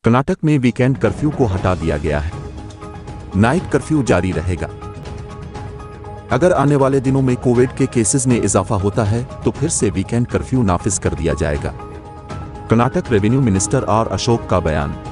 कर्नाटक में weekend curfew को हटा दिया गया है। नाइट कर्फ्यू जारी रहेगा। अगर आने वाले दिनों में कोविड के केसेस में इजाफा होता है तो फिर से वीकेंड कर्फ्यू नाफिज कर दिया जाएगा। Karnataka revenue minister R Ashok का बयान।